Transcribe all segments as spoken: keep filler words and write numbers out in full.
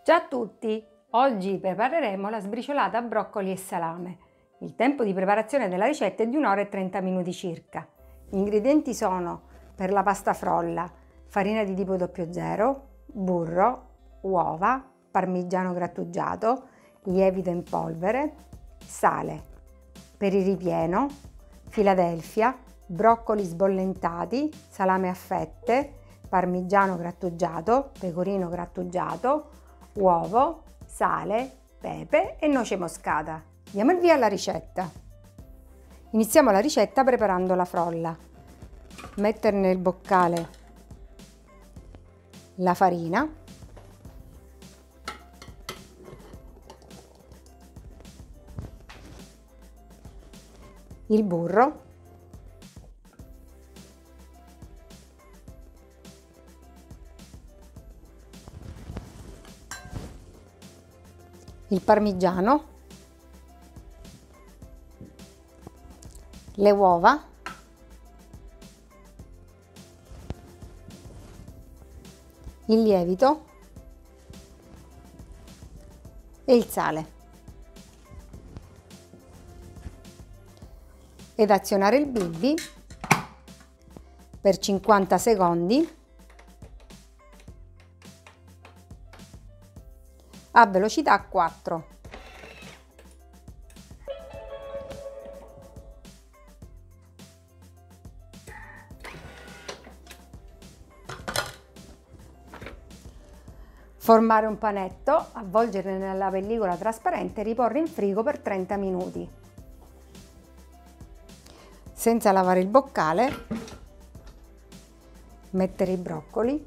Ciao a tutti! Oggi prepareremo la sbriciolata a broccoli e salame. Il tempo di preparazione della ricetta è di un'ora e trenta minuti circa. Gli ingredienti sono: per la pasta frolla, farina di tipo zero zero, burro, uova, parmigiano grattugiato, lievito in polvere, sale. Per il ripieno, Philadelphia, broccoli sbollentati, salame a fette, parmigiano grattugiato, pecorino grattugiato, uovo, sale, pepe e noce moscata. Diamo il via alla ricetta. Iniziamo la ricetta preparando la frolla. Mettere nel boccale la farina, il burro, il parmigiano, le uova, il lievito e il sale. Ed azionare il bimbi per cinquanta secondi a velocità quattro. Formare un panetto, avvolgere nella pellicola trasparente e riporre in frigo per trenta minuti. Senza lavare il boccale, mettere i broccoli,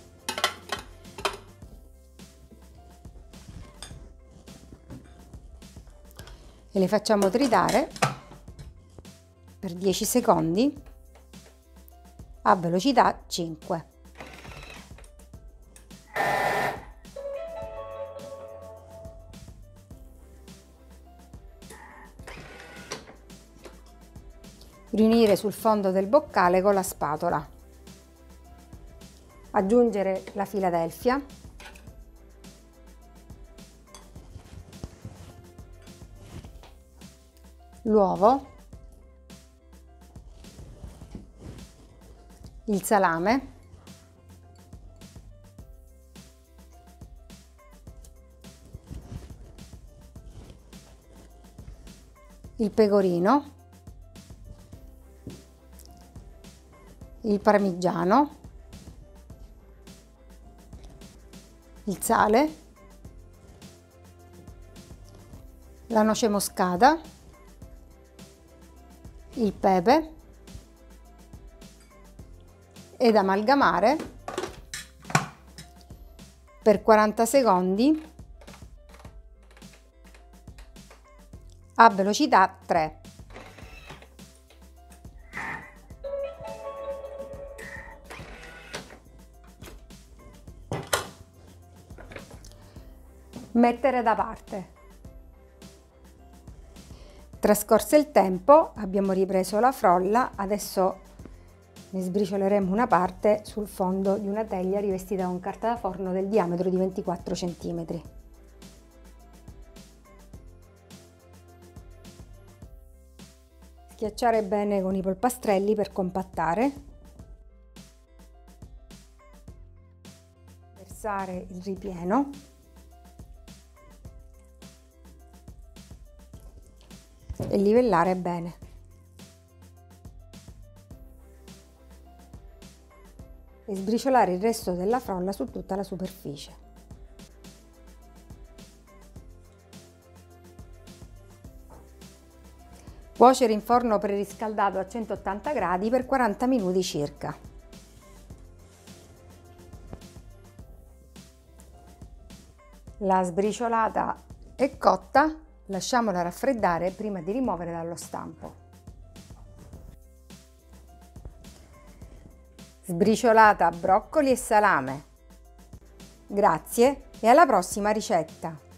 e li facciamo tritare per dieci secondi a velocità cinque. Riunire sul fondo del boccale con la spatola. Aggiungere la Philadelphia, l'uovo, il salame, il pecorino, il parmigiano, il sale, la noce moscata, il pepe ed amalgamare per quaranta secondi a velocità tre. Mettere da parte. Trascorso il tempo, abbiamo ripreso la frolla, adesso ne sbricioleremo una parte sul fondo di una teglia rivestita con carta da forno del diametro di ventiquattro centimetri. Schiacciare bene con i polpastrelli per compattare. Versare il ripieno. E livellare bene. E sbriciolare il resto della frolla su tutta la superficie. Cuocere in forno preriscaldato a centottanta gradi per quaranta minuti circa. La sbriciolata è cotta. Lasciamola raffreddare prima di rimuovere dallo stampo. Sbriciolata a broccoli e salame. Grazie e alla prossima ricetta!